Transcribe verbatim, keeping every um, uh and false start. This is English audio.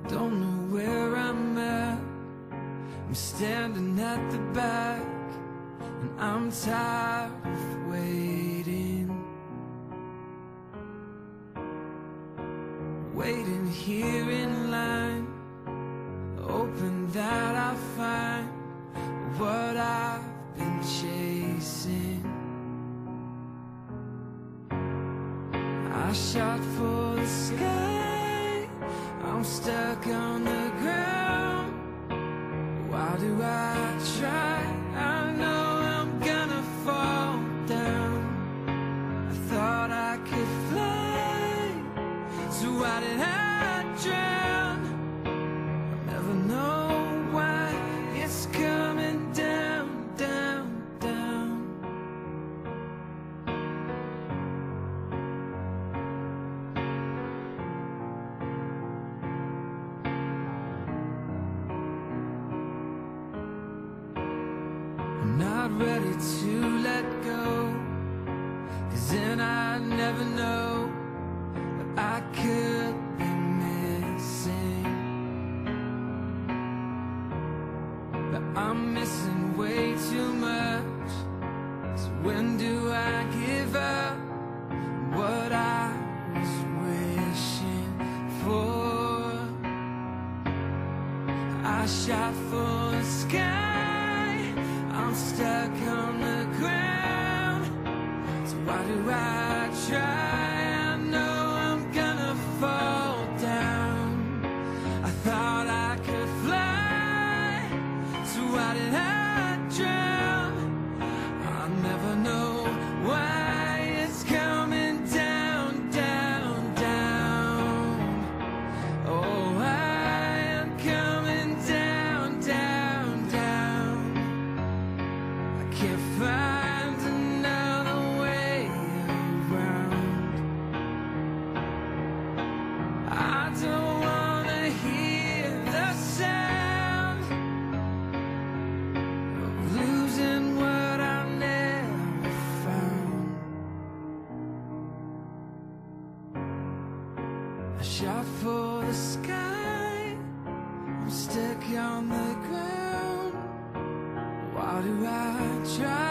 Don't know where I'm at. I'm standing at the back, and I'm tired of waiting. Waiting here in line, hoping that I'll find what I've been chasing. I shot for the sky, I'm stuck on the ground. Why do I try? I know I'm gonna fall down. I thought I could fly, so why did I drown? I'll never know why it's coming down, down, down. I'm not ready to let go, 'cause then I'd never know what I could be missing. But I'm missing way too much. So when do I give up what I was wishing for? I shot for the sky, I'm stuck on the ground. So why do I try? I know I'm gonna fall down. I thought I could fly, so why did I drown? I'll never know why it's coming down, down, down. Oh, I am coming down, down, down. I can't find another way around. I don't wanna hear the sound of losing what I never found. I shot for the sky, I'm stuck on the ground. Why do I try?